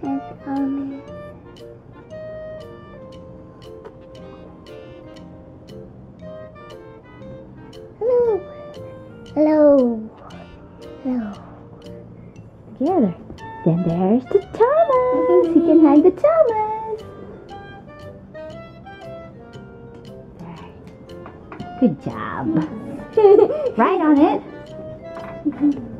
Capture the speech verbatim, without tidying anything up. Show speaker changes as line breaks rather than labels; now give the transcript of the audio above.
And Thomas. Hello. Hello. Hello. Together. Then there's the Thomas. He can hug the Thomas. Right. Good job. Right on it.